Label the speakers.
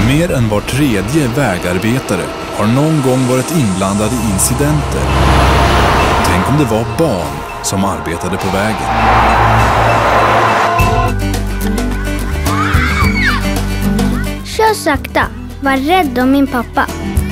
Speaker 1: Mer än var tredje vägarbetare har någon gång varit inblandad i incidenter. Tänk om det var barn som arbetade på vägen.
Speaker 2: Kör sakta. Var rädd om min pappa.